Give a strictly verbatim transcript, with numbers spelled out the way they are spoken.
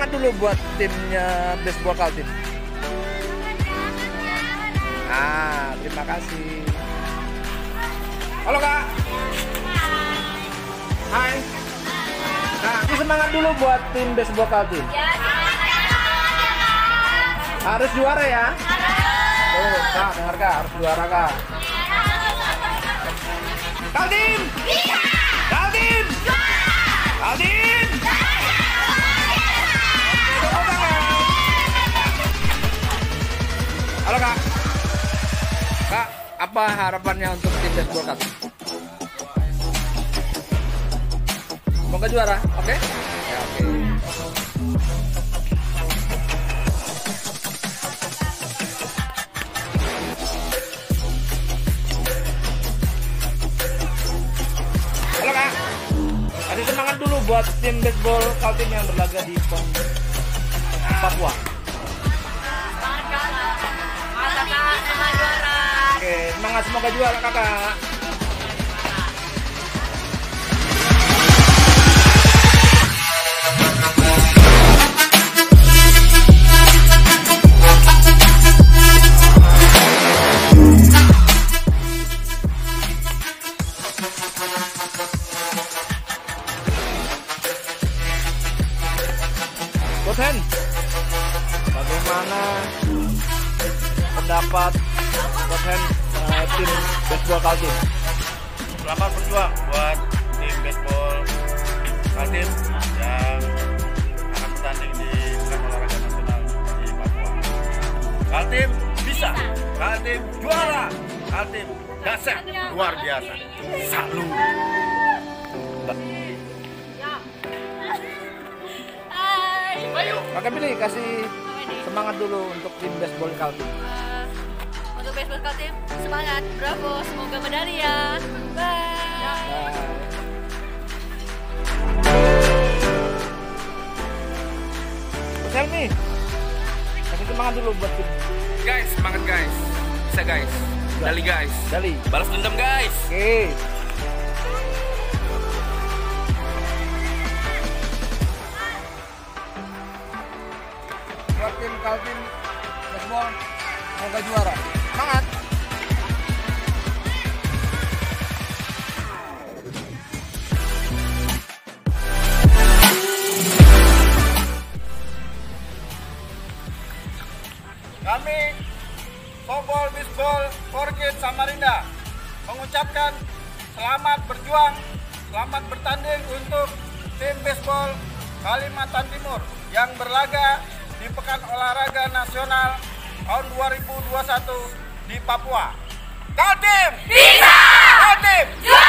semangat dulu buat timnya Baseball Kaltim. Nah, terima kasih. Halo Kak. Hai. Nah, semangat dulu buat tim Baseball Kaltim. Harus juara ya. Tuh, Kak, dengar Kak, harus juara Kak. Kaltim. Kaltim. Kaltim. Halo Kak. Kak, apa harapannya untuk tim Baseball Kaltim? Semoga juara, oke? Okay? Ya, oke. Okay. Halo Kak. Kasih semangat dulu buat tim Baseball Kaltim yang berlaga di Papua. Oke, semangat, semoga juara Kakak. Coach Hen, bagaimana pendapat Coach Hen uh, tim Baseball Kaltim? Selamat berjuang buat tim Baseball Kaltim yang akan bertanding di Pekan Olahraga Nasional di Papua. Kaltim bisa, Kaltim juara, Kaltim dahsyat, luar biasa. Salut. Kakak Billy kasih semangat dulu untuk tim Baseball Kaltim. Uh, untuk Baseball Kaltim semangat, bravo, semoga medali ya. Bye. Coach Helmi, kasih semangat dulu buat tim. Guys, semangat guys. Bisa guys. Dali guys. Dali. Balas dendam guys. Oke. Okay. Buat tim Kaltim Baseball, semoga juara. Semangat. Kami Softball Baseball for Kids Samarinda mengucapkan selamat berjuang, selamat bertanding untuk tim baseball Kalimantan Timur yang berlaga di Pekan Olahraga Nasional tahun dua ribu dua puluh satu di Papua. Kaltim bisa! Kaltim!